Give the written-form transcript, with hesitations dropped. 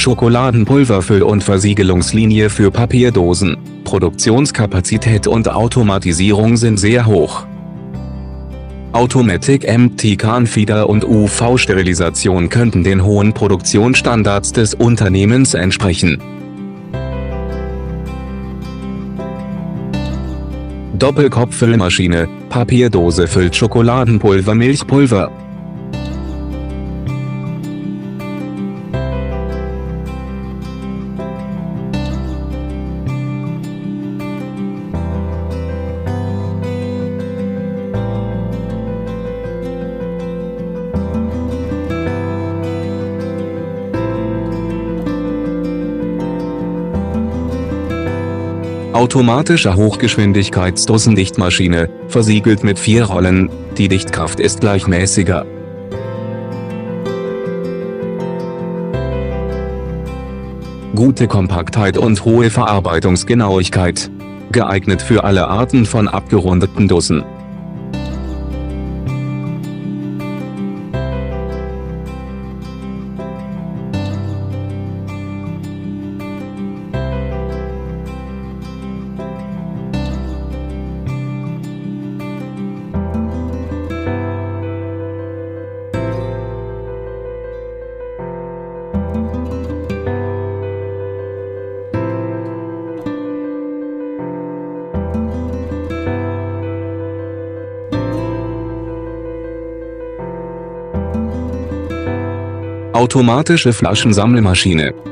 Schokoladenpulver Füll- und Versiegelungslinie für Papierdosen. Produktionskapazität und Automatisierung sind sehr hoch. Automatic Empty Can Feeder und UV-Sterilisation könnten den hohen Produktionsstandards des Unternehmens entsprechen. Doppelkopffüllmaschine, Papierdose füllt Schokoladenpulver, Milchpulver. Automatische Hochgeschwindigkeitsdosendichtmaschine, versiegelt mit 4 Rollen, die Dichtkraft ist gleichmäßiger. Gute Kompaktheit und hohe Verarbeitungsgenauigkeit. Geeignet für alle Arten von abgerundeten Dosen. Automatische Flaschensammelmaschine.